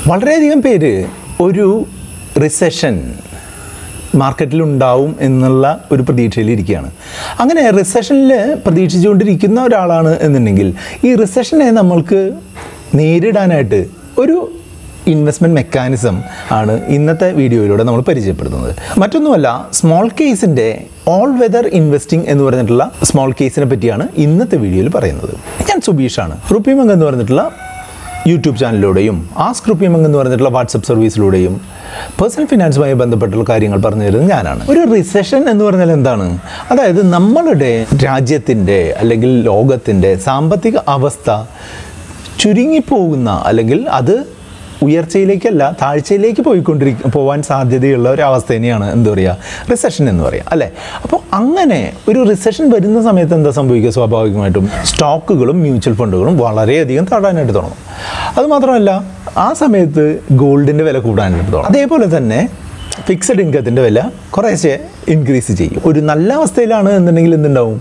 വളരെയധികം പേര് ഒരു റിസെഷൻ മാർക്കറ്റിലുണ്ടാവും എന്നുള്ള ഒരു പ്രതീക്ഷയിലിരിക്കുകയാണ്. അങ്ങനെ റിസെഷനിൽ പ്രതീക്ഷിച്ചുകൊണ്ടിരിക്കുന്ന ഒരാളാണ് എന്നുണ്ടെങ്കിൽ ഈ റിസെഷനെ നമ്മൾക്ക് നേരിടാനായിട്ട് ഒരു ഇൻവെസ്റ്റ്മെൻറ്റ് മെക്കാനിസം ആണ് ഇന്നത്തെ വീഡിയോയിലൂടെ നമ്മൾ പരിചയപ്പെടുത്തുന്നത്. മറ്റൊന്നുമല്ല, സ്മോൾ കേസിൻ്റെ ഓൾ വെതർ ഇൻവെസ്റ്റിംഗ് എന്ന് പറഞ്ഞിട്ടുള്ള സ്മോൾ കേസിനെ പറ്റിയാണ് ഇന്നത്തെ വീഡിയോയിൽ പറയുന്നത്. ഞാൻ സുബീഷാണ്. RupeeMonk എന്ന് പറഞ്ഞിട്ടുള്ള യൂട്യൂബ് ചാനലിലൂടെയും ആസ്ക് RupeeMonk എന്ന് പറഞ്ഞിട്ടുള്ള വാട്സപ്പ് സർവീസിലൂടെയും പേഴ്സണൽ ഫിനാൻസുമായി ബന്ധപ്പെട്ടുള്ള കാര്യങ്ങൾ പറഞ്ഞു തരുന്നത് ഞാനാണ്. ഒരു റിസെഷൻ എന്ന് പറഞ്ഞാൽ എന്താണ്? അതായത് നമ്മളുടെ രാജ്യത്തിൻ്റെ അല്ലെങ്കിൽ ലോകത്തിൻ്റെ സാമ്പത്തിക അവസ്ഥ ചുരുങ്ങിപ്പോകുന്ന അല്ലെങ്കിൽ അത് ഉയർച്ചയിലേക്കല്ല താഴ്ചയിലേക്ക് പോകാൻ സാധ്യതയുള്ള ഒരു അവസ്ഥ തന്നെയാണ് എന്താ പറയുക, റിസെഷൻ എന്ന് പറയുക, അല്ലേ? അപ്പോൾ അങ്ങനെ ഒരു റിസെഷൻ വരുന്ന സമയത്ത് എന്താ സംഭവിക്കുക? സ്വാഭാവികമായിട്ടും സ്റ്റോക്കുകളും മ്യൂച്വൽ ഫണ്ടുകളും വളരെയധികം താഴാനായിട്ട് തുടങ്ങും. അതുമാത്രമല്ല, ആ സമയത്ത് ഗോൾഡിൻ്റെ വില കൂടാനായിട്ട് തുടങ്ങും. അതേപോലെ തന്നെ ഫിക്സഡ് ഇൻകത്തിൻ്റെ വില കുറേശ്ശെ ഇൻക്രീസ് ചെയ്യും. ഒരു നല്ല അവസ്ഥയിലാണ് എന്നുണ്ടെങ്കിൽ എന്തുണ്ടാവും?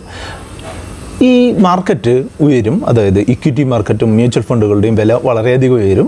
ഈ മാർക്കറ്റ് ഉയരും, അതായത് ഇക്വിറ്റി മാർക്കറ്റും മ്യൂച്വൽ ഫണ്ടുകളുടെയും വില വളരെയധികം ഉയരും,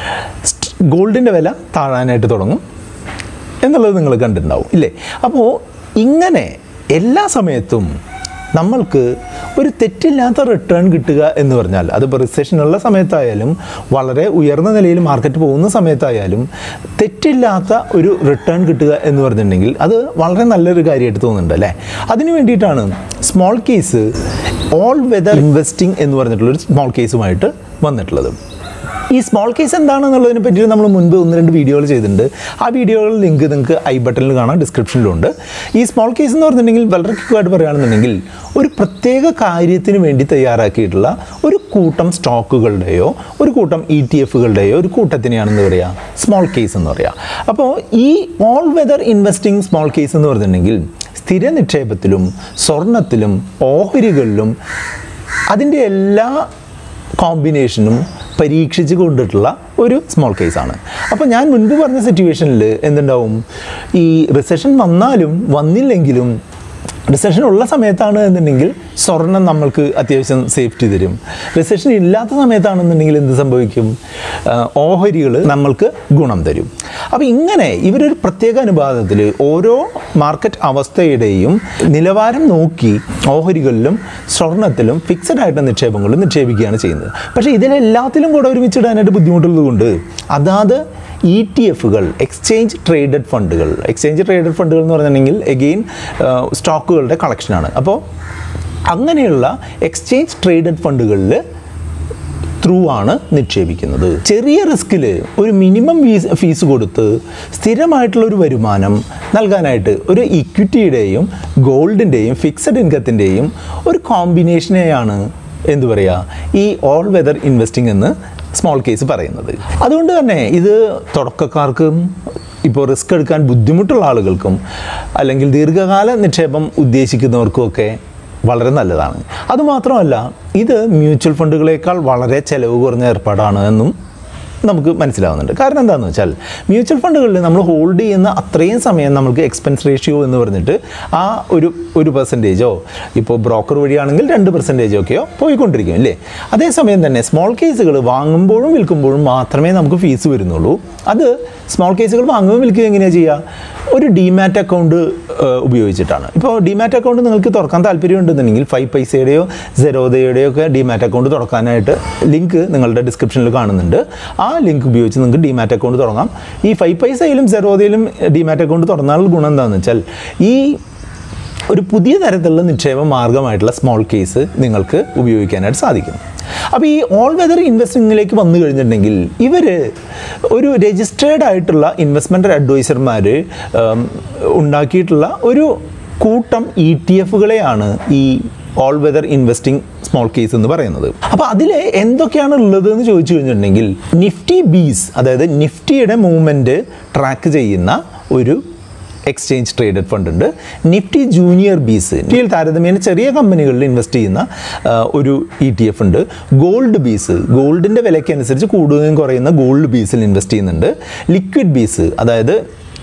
ഗോൾഡിൻ്റെ വില താഴാനായിട്ട് തുടങ്ങും എന്നുള്ളത് നിങ്ങൾ കണ്ടിട്ടുണ്ടാവും, ഇല്ലേ? അപ്പോൾ ഇങ്ങനെ എല്ലാ സമയത്തും നമ്മൾക്ക് ഒരു തെറ്റില്ലാത്ത റിട്ടേൺ കിട്ടുക എന്ന് പറഞ്ഞാൽ, അതിപ്പോൾ റിസെഷനുള്ള സമയത്തായാലും വളരെ ഉയർന്ന നിലയിൽ മാർക്കറ്റ് പോകുന്ന സമയത്തായാലും തെറ്റില്ലാത്ത ഒരു റിട്ടേൺ കിട്ടുക എന്ന് പറഞ്ഞിട്ടുണ്ടെങ്കിൽ അത് വളരെ നല്ലൊരു കാര്യമായിട്ട് തോന്നുന്നുണ്ട്, അല്ലേ? അതിന് വേണ്ടിയിട്ടാണ് small case all weather investing എന്ന് പറഞ്ഞിട്ടുള്ളൊരു സ്മോൾ കേസുമായിട്ട് വന്നിട്ടുള്ളത്. ഈ സ്മോൾ കേസ് എന്താണെന്നുള്ളതിനെ പറ്റി നമ്മൾ മുൻപ് 1-2 വീഡിയോകൾ ചെയ്തിട്ടുണ്ട്. ആ വീഡിയോകളുടെ ലിങ്ക് നിങ്ങൾക്ക് ഐ ബട്ടണിൽ കാണാം, ഡിസ്ക്രിപ്ഷനിലുണ്ട്. ഈ സ്മോൾ കേസ് എന്ന് പറഞ്ഞിട്ടുണ്ടെങ്കിൽ വളരെ ക്വിക്കായിട്ട് പറയുകയാണെന്നുണ്ടെങ്കിൽ ഒരു പ്രത്യേക കാര്യത്തിന് വേണ്ടി തയ്യാറാക്കിയിട്ടുള്ള ഒരു കൂട്ടം സ്റ്റോക്കുകളുടെയോ ഒരു കൂട്ടം ETF-കളുടെയോ ഒരു കൂട്ടത്തിനെയാണെന്ന് പറയുക സ്മോൾ കേസ് എന്ന് പറയുക. അപ്പോൾ ഈ all weather investing small case എന്ന് പറഞ്ഞിട്ടുണ്ടെങ്കിൽ സ്ഥിര നിക്ഷേപത്തിലും സ്വർണത്തിലും ഓഹരികളിലും അതിൻ്റെ എല്ലാ കോമ്പിനേഷനും പരീക്ഷിച്ച് കൊണ്ടിട്ടുള്ള ഒരു സ്മോൾ കേസാണ്. അപ്പോൾ ഞാൻ മുൻപ് പറഞ്ഞ സിറ്റുവേഷനിൽ എന്തുണ്ടാവും? ഈ റിസെഷൻ വന്നാലും വന്നില്ലെങ്കിലും റിസെഷൻ ഉള്ള സമയത്താണ് എന്നുണ്ടെങ്കിൽ സ്വർണം നമ്മൾക്ക് അത്യാവശ്യം സേഫ്റ്റി തരും. റിസെഷൻ ഇല്ലാത്ത സമയത്താണെന്നുണ്ടെങ്കിൽ എന്ത് സംഭവിക്കും? ഓഹരികൾ നമ്മൾക്ക് ഗുണം തരും. അപ്പോൾ ഇങ്ങനെ ഇവരൊരു പ്രത്യേക അനുപാതത്തിൽ ഓരോ മാർക്കറ്റ് അവസ്ഥയുടെയും നിലവാരം നോക്കി ഓഹരികളിലും സ്വർണത്തിലും ഫിക്സഡ് ആയിട്ട് നിക്ഷേപങ്ങളും നിക്ഷേപിക്കുകയാണ് ചെയ്യുന്നത്. പക്ഷേ ഇതിലെല്ലാത്തിലും കൂടെ ഒരുമിച്ചിടാനായിട്ട് ബുദ്ധിമുട്ടുള്ളത് കൊണ്ട് അതാത് ETF-കൾ, എക്സ്ചേഞ്ച് ട്രേഡഡ് ഫണ്ടുകൾ എന്ന് പറഞ്ഞിട്ടുണ്ടെങ്കിൽ എഗെയിൻ സ്റ്റോക്കുകളുടെ കളക്ഷനാണ്. അപ്പോൾ അങ്ങനെയുള്ള എക്സ്ചേഞ്ച് ട്രേഡഡ് ഫണ്ടുകളിൽ ത്രൂ ആണ് നിക്ഷേപിക്കുന്നത്. ചെറിയ റിസ്കിൽ ഒരു മിനിമം ഫീസ് കൊടുത്ത് സ്ഥിരമായിട്ടുള്ളൊരു വരുമാനം നൽകാനായിട്ട് ഒരു ഇക്വിറ്റിയുടെയും ഗോൾഡിൻ്റെയും ഫിക്സഡ് ഇൻകത്തിൻ്റെയും ഒരു കോമ്പിനേഷനെയാണ് എന്തു പറയുക, ഈ ഓൾ വെതർ ഇൻവെസ്റ്റിംഗ് എന്ന് സ്മോൾ കേസ് പറയുന്നത്. അതുകൊണ്ട് തന്നെ ഇത് തുടക്കക്കാർക്കും ഇപ്പോൾ റിസ്ക് എടുക്കാൻ ബുദ്ധിമുട്ടുള്ള ആളുകൾക്കും അല്ലെങ്കിൽ ദീർഘകാല നിക്ഷേപം ഉദ്ദേശിക്കുന്നവർക്കുമൊക്കെ വളരെ നല്ലതാണ്. അതുമാത്രമല്ല, ഇത് മ്യൂച്വൽ ഫണ്ടുകളേക്കാൾ വളരെ ചിലവ് കുറഞ്ഞ ഏർപ്പാടാണ് എന്നും നമുക്ക് മനസ്സിലാവുന്നുണ്ട്. കാരണം എന്താണെന്ന് വെച്ചാൽ മ്യൂച്വൽ ഫണ്ടുകളിൽ നമ്മൾ ഹോൾഡ് ചെയ്യുന്ന അത്രയും സമയം നമുക്ക് എക്സ്പെൻസ് റേഷ്യോ എന്ന് പറഞ്ഞിട്ട് ആ ഒരു പെർസെൻറ്റേജോ, ഇപ്പോൾ ബ്രോക്കർ വഴിയാണെങ്കിൽ 2% പോയിക്കൊണ്ടിരിക്കും, അല്ലേ? അതേസമയം തന്നെ സ്മോൾ കേസുകൾ വാങ്ങുമ്പോഴും വിൽക്കുമ്പോഴും മാത്രമേ നമുക്ക് ഫീസ് വരുന്നുള്ളൂ. അത് സ്മോൾ കേസുകൾ വാങ്ങുമ്പോൾ വിൽക്കുക എങ്ങനെയാണ് ചെയ്യുക? ഒരു ഡിമാറ്റ് അക്കൗണ്ട് ഉപയോഗിച്ചിട്ടാണ്. ഇപ്പോൾ ഡിമാറ്റ് അക്കൗണ്ട് നിങ്ങൾക്ക് തുറക്കാൻ താല്പര്യമുണ്ടെന്നുണ്ടെങ്കിൽ 5 പൈസയുടെയോ സെറോദയുടെയോ ഒക്കെ ഡിമാറ്റ് അക്കൗണ്ട് തുറക്കാനായിട്ട് ലിങ്ക് നിങ്ങളുടെ ഡിസ്ക്രിപ്ഷനിൽ കാണുന്നുണ്ട്. ആ ലിങ്ക് ഉപയോഗിച്ച് നിങ്ങൾക്ക് ഡിമാറ്റ് അക്കൗണ്ട് തുടങ്ങാം. ഈ 5 പൈസയിലും സെറോദയിലും ഡിമാറ്റ് അക്കൗണ്ട് തുറന്നാൽ ഗുണം എന്താണെന്ന് വെച്ചാൽ ഈ ഒരു പുതിയ തരത്തിലുള്ള നിക്ഷേപ മാർഗമായിട്ടുള്ള സ്മോൾ കേസ് നിങ്ങൾക്ക് ഉപയോഗിക്കാനായിട്ട് സാധിക്കും. അപ്പോൾ ഈ ഓൾ വെതർ ഇൻവെസ്റ്റിങ്ങിലേക്ക് വന്നു കഴിഞ്ഞിട്ടുണ്ടെങ്കിൽ ഇവർ ഒരു രജിസ്റ്റേർഡ് ആയിട്ടുള്ള ഇൻവെസ്റ്റ്മെൻറ്റ് അഡ്വൈസർമാർ ഉണ്ടാക്കിയിട്ടുള്ള ഒരു കൂട്ടം ETF-കളെയാണ് ഈ all weather investing small case എന്ന് പറയുന്നത്. അപ്പോൾ അതിൽ എന്തൊക്കെയാണ് ഉള്ളത് എന്ന് ചോദിച്ചു കഴിഞ്ഞിട്ടുണ്ടെങ്കിൽ നിഫ്റ്റി ബീസ്, അതായത് നിഫ്റ്റിയുടെ മൂവ്മെൻറ്റ് ട്രാക്ക് ചെയ്യുന്ന ഒരു എക്സ്ചേഞ്ച് ട്രേഡഡ് ഫണ്ട് ഉണ്ട്. നിഫ്റ്റി ജൂനിയർ ബീസ്, നിഫ്റ്റിയിൽ താരതമ്യേന ചെറിയ കമ്പനികളിൽ ഇൻവെസ്റ്റ് ചെയ്യുന്ന ഒരു ETF ഉണ്ട്. ഗോൾഡ് ബീസ്, ഗോൾഡിൻ്റെ വിലയ്ക്കനുസരിച്ച് കൂടുകയും കുറയുന്ന ഗോൾഡ് ബീസിൽ ഇൻവെസ്റ്റ് ചെയ്യുന്നുണ്ട്. ലിക്വിഡ് ബീസ്, അതായത്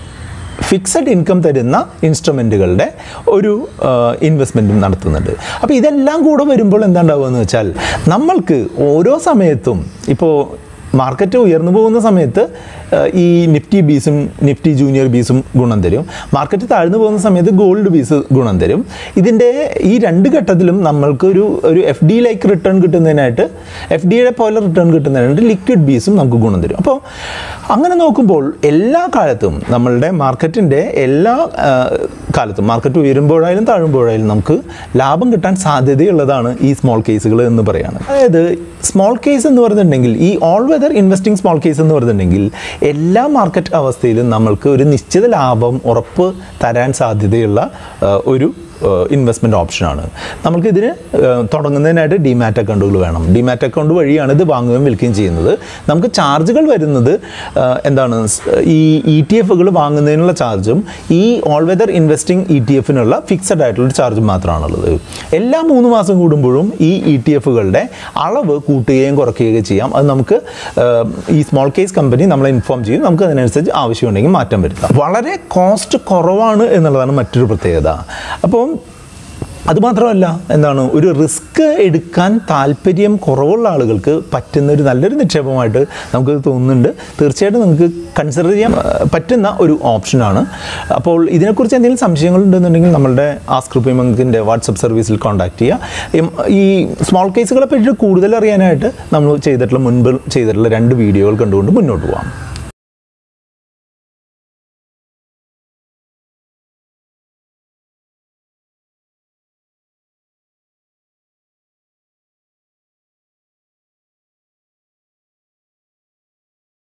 ഫിക്സഡ് ഇൻകം തരുന്ന ഇൻസ്ട്രുമെൻറ്റുകളുടെ ഒരു ഇൻവെസ്റ്റ്മെൻറ്റും നടത്തുന്നുണ്ട്. അപ്പോൾ ഇതെല്ലാം കൂടെ വരുമ്പോൾ എന്താ ഉണ്ടാവുക എന്ന് വെച്ചാൽ നമ്മൾക്ക് ഓരോ സമയത്തും ഇപ്പോൾ മാർക്കറ്റ് ഉയർന്നു പോകുന്ന സമയത്ത് ഈ നിഫ്റ്റി ബീസും നിഫ്റ്റി ജൂനിയർ ബീസും ഗുണം തരും. മാർക്കറ്റ് താഴ്ന്നു പോകുന്ന സമയത്ത് ഗോൾഡ് ബീസ് ഗുണം തരും. ഇതിൻ്റെ ഈ രണ്ട് ഘട്ടത്തിലും നമ്മൾക്ക് ഒരു എഫ് ഡി ലൈക്ക് റിട്ടേൺ കിട്ടുന്നതിനായിട്ട്, എഫ് ഡിയുടെ പോലെ റിട്ടേൺ കിട്ടുന്നതിനായിട്ട് ലിക്വിഡ് ബീസും നമുക്ക് ഗുണം തരും. അപ്പോൾ അങ്ങനെ നോക്കുമ്പോൾ എല്ലാ കാലത്തും നമ്മളുടെ മാർക്കറ്റിൻ്റെ എല്ലാ കാലത്തും മാർക്കറ്റ് ഉയരുമ്പോഴായാലും താഴുമ്പോഴായാലും നമുക്ക് ലാഭം കിട്ടാൻ സാധ്യതയുള്ളതാണ് ഈ സ്മോൾ കേസുകൾ എന്ന് പറയുന്നത്. അതായത് സ്മോൾ കേസ് എന്ന് പറഞ്ഞിട്ടുണ്ടെങ്കിൽ, ഈ all weather investing small case എന്ന് പറഞ്ഞിട്ടുണ്ടെങ്കിൽ എല്ലാ മാർക്കറ്റ് അവസ്ഥയിലും നമ്മൾക്ക് ഒരു നിശ്ചിത ലാഭം ഉറപ്പ് തരാൻ സാധ്യതയുള്ള ഒരു ഇൻവെസ്റ്റ്മെൻറ്റ് ഓപ്ഷനാണ്. നമുക്കിതിന് തുടങ്ങുന്നതിനായിട്ട് ഡിമാറ്റ് അക്കൗണ്ടുകൾ വേണം. ഡിമാറ്റ് അക്കൗണ്ട് വഴിയാണ് ഇത് വാങ്ങുകയും വിൽക്കുകയും ചെയ്യുന്നത്. നമുക്ക് ചാർജുകൾ വരുന്നത് എന്താണ്, ഈ ETF-കൾ വാങ്ങുന്നതിനുള്ള ചാർജും ഈ ഓൾ വെതർ ഇൻവെസ്റ്റിംഗ് ETF-നുള്ള ഫിക്സഡ് ആയിട്ടുള്ള ചാർജും മാത്രമാണുള്ളത്. എല്ലാ 3 മാസം കൂടുമ്പോഴും ഈ ETF-കളുടെ അളവ് കൂട്ടുകയും കുറയ്ക്കുകയും ചെയ്യാം. അത് നമുക്ക് ഈ സ്മോൾ കേസ് കമ്പനി നമ്മളെ ഇൻഫോം ചെയ്യും. നമുക്ക് അതിനനുസരിച്ച് ആവശ്യമുണ്ടെങ്കിൽ മാറ്റം വരുത്താം. വളരെ കോസ്റ്റ് കുറവാണ് എന്നുള്ളതാണ് മറ്റൊരു പ്രത്യേകത. അപ്പോൾ അതുമാത്രമല്ല, എന്താണ്, ഒരു റിസ്ക് എടുക്കാൻ താല്പര്യം കുറവുള്ള ആളുകൾക്ക് പറ്റുന്ന ഒരു നല്ലൊരു നിക്ഷേപമായിട്ട് നമുക്ക് തോന്നുന്നുണ്ട്. തീർച്ചയായിട്ടും നമുക്ക് കൺസിഡർ ചെയ്യാൻ പറ്റുന്ന ഒരു ഓപ്ഷനാണ്. അപ്പോൾ ഇതിനെക്കുറിച്ച് എന്തെങ്കിലും സംശയങ്ങളുണ്ടെന്നുണ്ടെങ്കിൽ നമ്മളുടെ ആസ്ക് RupeeMonkന്റെ വാട്സപ്പ് സർവീസിൽ കോൺടാക്ട് ചെയ്യുക. ഈ സ്മോൾ കേസുകളെ പറ്റി കൂടുതൽ അറിയാനായിട്ട് നമ്മൾ മുൻപ് ചെയ്തിട്ടുള്ള 2 വീഡിയോകൾ കണ്ടുകൊണ്ട് മുന്നോട്ട് പോകാം.